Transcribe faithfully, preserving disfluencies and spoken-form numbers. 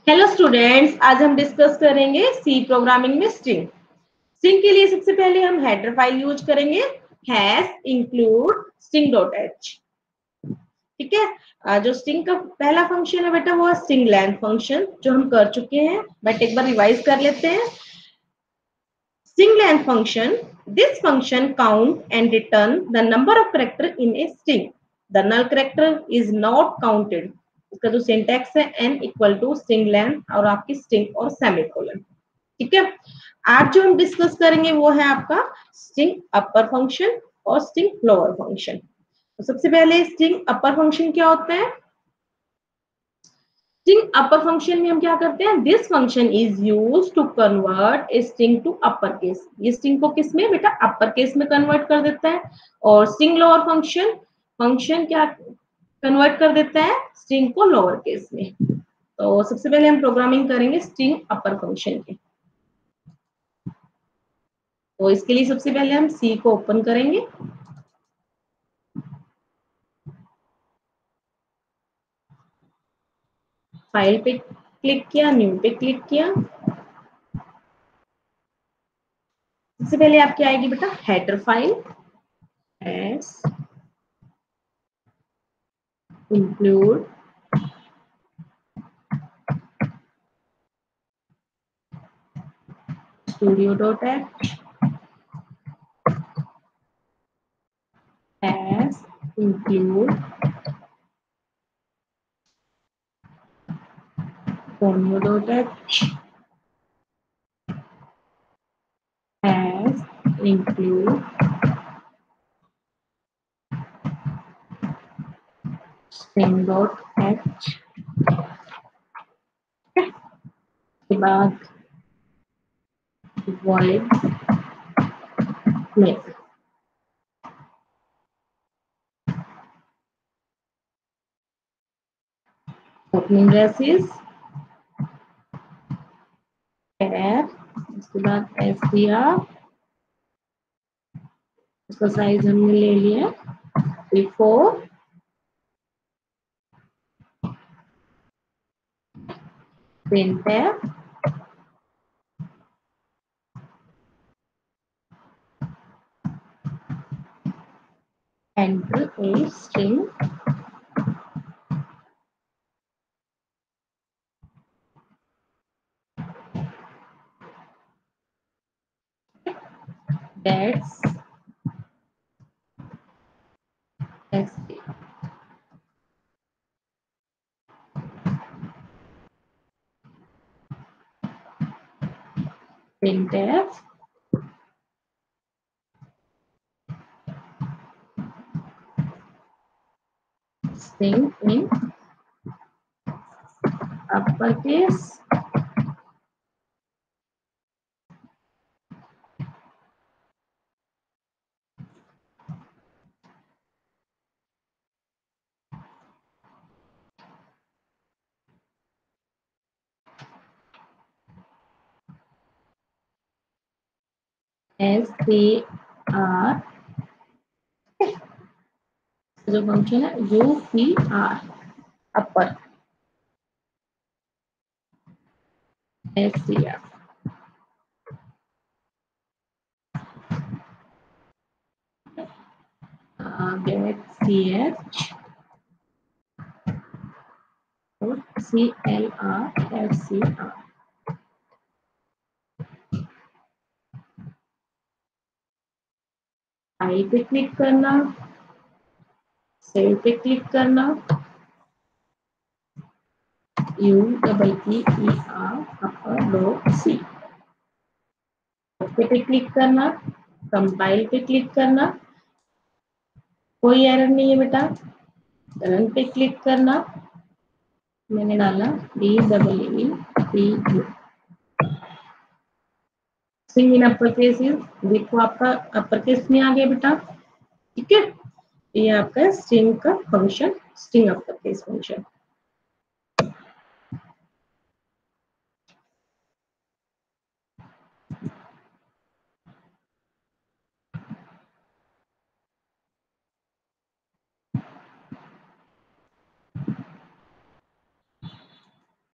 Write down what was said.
Hello students, आज हम discuss करेंगे सी प्रोग्रामिंग में स्ट्रिंग। स्ट्रिंग के लिए सबसे पहले हम हेडर फाइल यूज करेंगे, hash include string dot h. ठीक है। आ, जो स्ट्रिंग का पहला फंक्शन है बेटा वो है स्ट्रिंग लेंथ फंक्शन, जो हम कर चुके हैं, बट एक बार रिवाइज कर लेते हैं। String length function. This function count and return the number of character in a string. The null character is not counted. इसका जो सिंटैक्स है n equal to string length और आपकी स्ट्रिंग और सेमीकोलन। ठीक है। आज जो हम डिस्कस करेंगे वो है आपका स्ट्रिंग अपर फंक्शन और स्ट्रिंग लोअर फंक्शन। तो सबसे पहले स्ट्रिंग अपर फंक्शन क्या होता है? स्ट्रिंग अपर फंक्शन में हम क्या करते हैं? This function is use to convert a string to upper case. ये स्ट्रिंग को किस में बेटा? अपर केस में कन्वर्ट कर देता है। और स्ट्रिंग लोअर फंक्शन फंक्शन क्या कन्वर्ट कर देता है? स्ट्रिंग को लोअर केस में। तो सबसे पहले हम प्रोग्रामिंग करेंगे स्ट्रिंग अपर फंक्शन की। तो इसके लिए सबसे पहले हम सी को ओपन करेंगे। फाइल पे क्लिक किया, न्यू पे क्लिक किया। सबसे पहले आपकी आएगी बेटा हेडर फाइल, एस include studio dot h as include Conio dot h as include string dot h के बाद void make opening braces add, उसके बाद str, उसका साइज हमने ले लिया before printf enter a string that's str. printf string in uppercase S T R जो function है U P R upper S T R get C H और C L R F C R file पे click करना, save पे click करना, U double P E R upper dot C पे click करना, compile पे click करना, कोई एरर नहीं है बेटा। रन पे क्लिक करना, मैंने डाला D double E T U string in upper case. देखो आपका अपर केस में आ गया बेटा। ठीक है, ये आपका स्ट्रिंग का function, string upper case function.